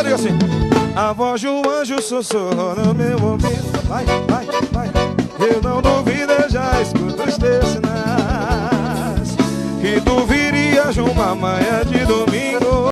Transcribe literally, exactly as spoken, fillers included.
Agora diga assim: a voz de um anjo sussurrou no meu ouvido. Vai, vai, vai. Eu não duvido, eu já escuto os teus sinais, que tu virias uma manhã de domingo.